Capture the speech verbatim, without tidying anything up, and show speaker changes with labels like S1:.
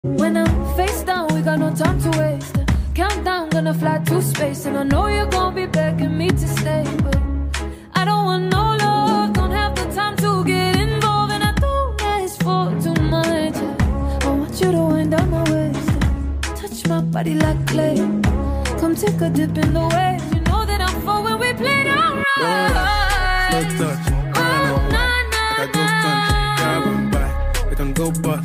S1: When I'm face down, we got no time to waste. Countdown, gonna fly to space. And I know you're gonna be begging me to stay, but I don't want no love, don't have the time to get involved. And I don't ask for too much. I want you to wind down my waist, touch my body like clay. Come take a dip in the waves. You know that I'm for when we play down right.
S2: Slow touch, oh, nah, nah, like I go country, grab and buy. We can go buy,